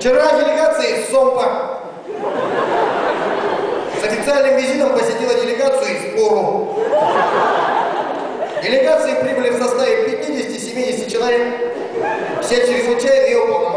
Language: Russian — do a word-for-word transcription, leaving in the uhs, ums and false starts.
Вчера делегация из СОМПа с официальным визитом посетила делегацию из ПОРУ. Делегации прибыли в составе пятидесяти-семидесяти человек. Все чрезвычайные и уполномоченные.